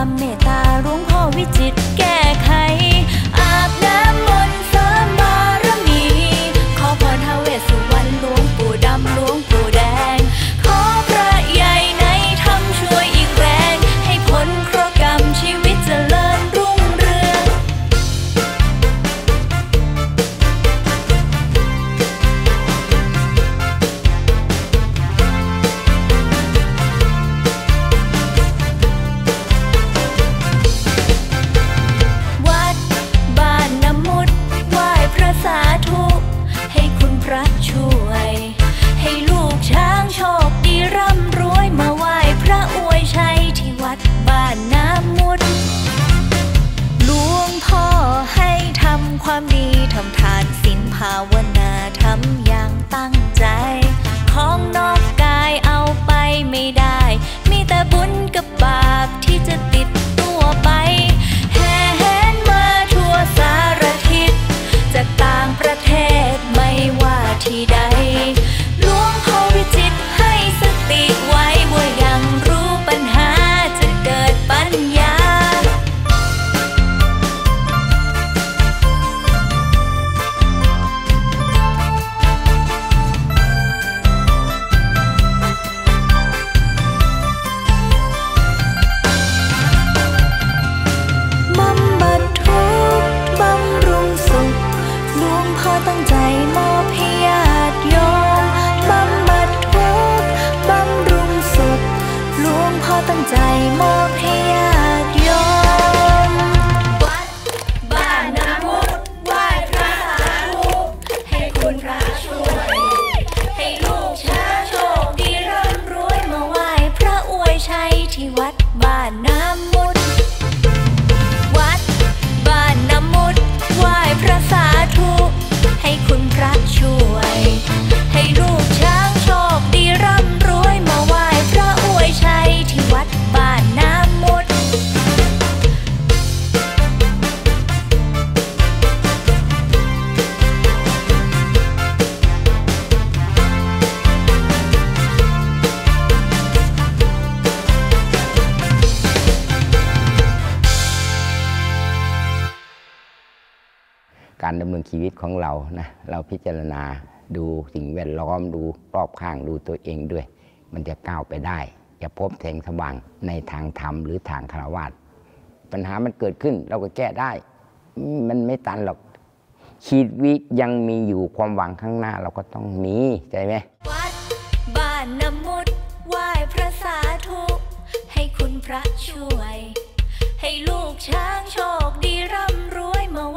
ความเมตตาหลวงพ่อวิจิตรแก้ไขอาบน้ำมนต์เสริมบารมีขอพรท้าวเวสสุวรรณหลวงปู่ดำหลวงปู่แดงขอพระใหญ่ในธรรมช่วยอีกแรงให้พ้นเคราะห์กรรมชีวิตเจริญรุ่งเรืองวัดบ้านน้ำมุดไหว้พระสาธุให้คุณพระช่วยให้ลูกช้างโชคดีร่ำรวยมาไหว้พระอวยชัยที่วัดบ้านน้ำมุดหลวงพ่อให้ทำความดีทำทานศีลภาวนาทำอย่างตั้งใจของนอกกายเอาไปไม่ได้มีแต่บุญกับบาปที่จะติดตัวไปแห่แหนมาทั่วสารทิศจากต่างประเทศไม่ว่าที่ใดหลวงพ่อวิจิตรให้สติไว้ว่ายังรู้ปัญหาจะเกิดปัญญาบำบัดทุกข์บำรุงสุขหลวงพ่อตั้งใจมอบให้ญาติโยมบำบัดทุกข์บำรุงสุขหลวงพ่อตั้งใจมอบให้ญาติโยมวัดบ้านน้ำมุดไหว้พระสาธุให้คุณพระช่วยให้ลูกช้างโชคดีร่ำรวยมาไหว้พระอวยชัยที่วัดบ้านน้ำมุดวัดบ้านน้ำมุดไหว้พระสาธุให้คุณพระช่วยให้ลูกช้างโชคดีร่ำรวยมาไหว้พระอวยชัยที่วัดบ้านน้ำมุดการดำเนินชีวิตของเรานะเราพิจารณาดูสิ่งแวดล้อมดูรอบข้างดูตัวเองด้วย มันจะก้าวไปได้จะพบแสงสว่างในทางธรรมหรือทางฆราวาสปัญหามันเกิดขึ้นเราก็แก้ได้มันไม่ตันหรอกชีวิตยังมีอยู่ความหวังข้างหน้าเราก็ต้องมีใช่ไหมวัดบ้านน้ำมุดไหว้พระสาธุให้คุณพระช่วยให้ลูกช้างโชคดีร่ำรวยมา